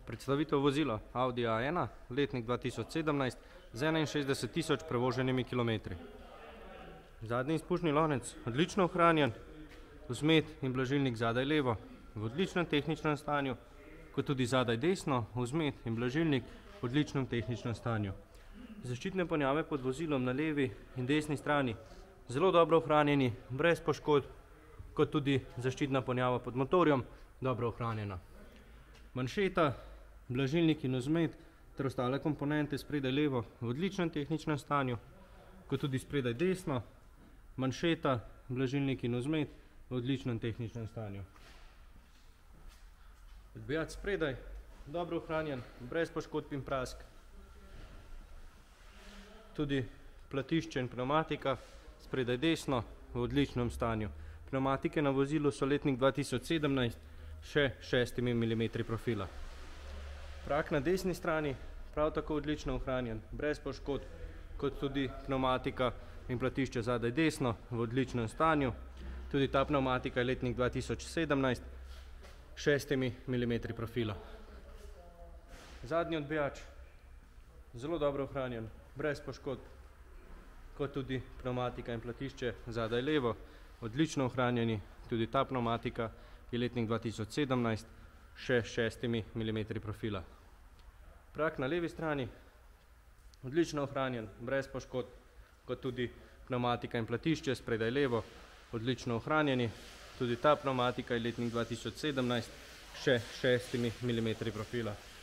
Predstavitev vozila Audi A1, letnik 2017, z 61.000 prevoženimi kilometri. Zadnji izpušni lonec odlično ohranjen, vzmet in blažilnik zadaj levo v odličnem tehničnem stanju, kot tudi zadaj desno, vzmet in blažilnik v odličnem tehničnem stanju. Zaščitne ponjave pod vozilom na levi in desni strani zelo dobro ohranjeni, brez poškodb, kot tudi zaščitna ponjava pod motorjem dobro ohranjena. Manšeta, blažilnik in vzmet ter ostale komponente spredaj levo v odličnem tehničnem stanju, kot tudi spredaj desno, manšeta, blažilnik in vzmet v odličnem tehničnem stanju. Odbijač spredaj, dobro ohranjen, brez poškodb in prask. Tudi platišče in pneumatika spredaj desno v odličnem stanju. Pneumatike na vozilu so letnik 2017, še 6 mm profila. Trak na desni strani prav tako odlično ohranjen, brez poškodb, kot tudi pneumatika in platišče zadaj desno v odličnem stanju. Tudi ta pneumatika je letnik 2017, 6 mm profila. Zadnji odbijač zelo dobro ohranjen, brez poškodb, kot tudi pneumatika in platišče zadaj levo, odlično ohranjeni. Tudi ta pneumatika je letnik 2017, še 6 mm profila. Trak na levi strani odlično ohranjen, brez poškodb, kot tudi pneumatika in platišče spredaj levo, odlično ohranjeni. Tudi ta pneumatika je letnik 2017, še 6 mm profila.